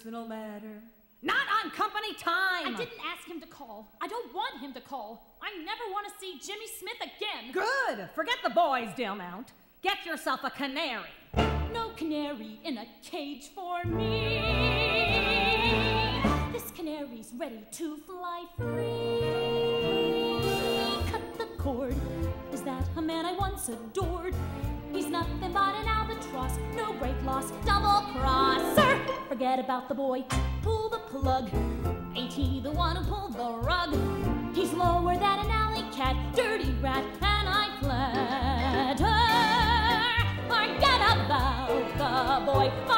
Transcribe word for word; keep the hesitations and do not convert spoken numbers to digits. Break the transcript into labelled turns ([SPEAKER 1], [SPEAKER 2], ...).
[SPEAKER 1] personal matter.
[SPEAKER 2] Not on company time!
[SPEAKER 3] I didn't ask him to call. I don't want him to call. I never want to see Jimmy Smith again.
[SPEAKER 2] Good! Forget the boys, Dilmount. Get yourself a canary.
[SPEAKER 3] No canary in a cage for me. This canary's ready to fly free. Cut the cord. Is that a man I once adored? He's nothing but an albatross, no great loss, double crosser. Forget about the boy, pull the plug. Ain't he the one who pulled the rug? He's lower than an alley cat, dirty rat, and I flatter. Forget about the boy.